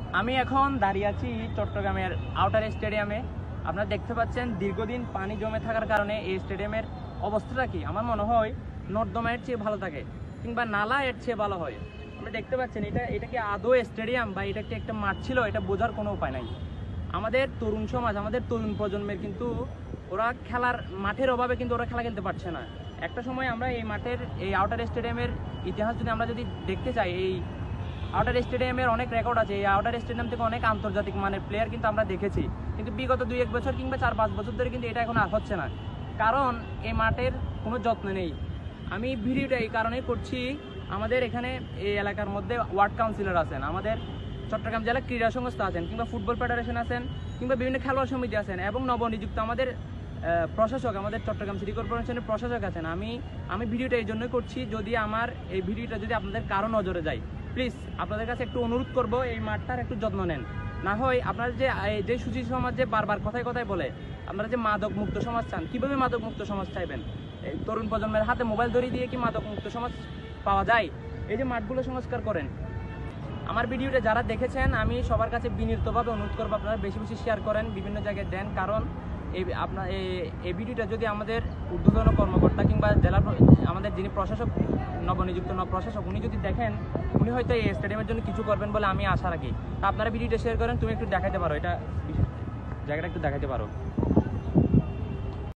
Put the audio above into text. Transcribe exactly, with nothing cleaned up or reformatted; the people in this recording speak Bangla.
আমি এখন দাঁড়িয়ে আছি চট্টগ্রামের আউটার স্টেডিয়ামে। আপনারা দেখতে পাচ্ছেন দীর্ঘদিন পানি জমে থাকার কারণে এই স্টেডিয়ামের অবস্থাটা কি আমার মনে হয় নর্দমা এর চেয়ে ভালো থাকে, কিংবা নালা এর চেয়ে ভালো হয়। আপনি দেখতে পাচ্ছেন এটা এটা কি আদৌ স্টেডিয়াম বা এটা কি একটা মাঠ ছিল, এটা বোঝার কোনো উপায় নাই। আমাদের তরুণ সমাজ, আমাদের তরুণ প্রজন্মের কিন্তু ওরা খেলার মাঠের অভাবে কিন্তু ওরা খেলা খেলতে পারছে না। একটা সময় আমরা এই মাঠের এই আউটার স্টেডিয়ামের ইতিহাস যদি আমরা যদি দেখতে চাই, এই আউটার স্টেডিয়ামের অনেক রেকর্ড আছে। এই আউটার স্টেডিয়াম থেকে অনেক আন্তর্জাতিক মানের প্লেয়ার কিন্তু আমরা দেখেছি, কিন্তু বিগত দুই এক বছর কিংবা চার পাঁচ বছর ধরে কিন্তু এটা এখন আর হচ্ছে না, কারণ এই মাঠের কোনো যত্ন নেই। আমি ভিডিওটা এই কারণেই করছি, আমাদের এখানে এই এলাকার মধ্যে ওয়ার্ড কাউন্সিলর আছেন, আমাদের চট্টগ্রাম জেলা ক্রীড়া সংস্থা আছেন, কিংবা ফুটবল ফেডারেশন আছেন, কিংবা বিভিন্ন খেলোয়াড় সমিতি আছেন, এবং নবনিযুক্ত আমাদের প্রশাসক, আমাদের চট্টগ্রাম সিটি কর্পোরেশনের প্রশাসক আছেন। আমি আমি ভিডিওটা এই জন্যই করছি, যদি আমার এই ভিডিওটা যদি আপনাদের কারো নজরে যায়, প্লিজ আপনাদের কাছে একটু অনুরোধ করব এই মাঠটার একটু যত্ন নেন। না হয় আপনারা যে যে সুশীল সমাজ যে বারবার কথায় কথায় বলে আপনারা যে মাদক মুক্ত সমাজ চান, কীভাবে মাদক মুক্ত সমাজ চাইবেন? এই তরুণ প্রজন্মের হাতে মোবাইল ধরিয়ে দিয়ে কি মাদক মুক্ত সমাজ পাওয়া যায়? এই যে মাঠগুলো সংস্কার করেন। আমার ভিডিওটা যারা দেখেছেন, আমি সবার কাছে বিনীতভাবে অনুরোধ করবো আপনারা বেশি বেশি শেয়ার করেন, বিভিন্ন জায়গায় দেন, কারণ এই আপনার এই ভিডিওটা যদি আমাদের ঊর্ধ্বতন কর্মকর্তা কিংবা জেলা আমাদের যিনি প্রশাসক, নবনিযুক্ত নব প্রশাসক, উনি যদি দেখেন, উনি হয়তো এই স্টেডিয়ামের জন্য কিছু করবেন বলে আমি আশা রাখি। তা আপনারা ভিডিওটা শেয়ার করেন, তুমি একটু দেখাতে পারো, এটা জায়গাটা একটু দেখাতে পারো।